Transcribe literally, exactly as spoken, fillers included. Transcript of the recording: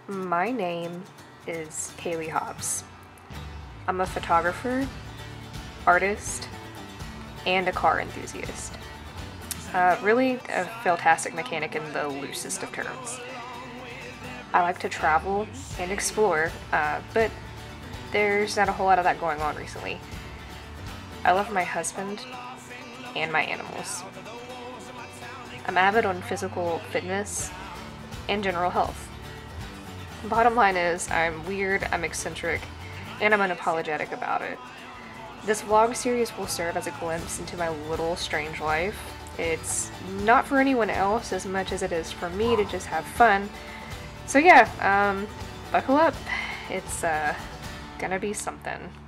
My name is Kaylee Hobbs. I'm a photographer, artist, and a car enthusiast. Uh, really a fantastic mechanic in the loosest of terms. I like to travel and explore, uh, but there's not a whole lot of that going on recently. I love my husband and my animals. I'm avid on physical fitness and general health. Bottom line is, I'm weird, I'm eccentric, and I'm unapologetic about it. This vlog series will serve as a glimpse into my little strange life. It's not for anyone else as much as it is for me to just have fun. So yeah, um, buckle up. It's uh, gonna be something.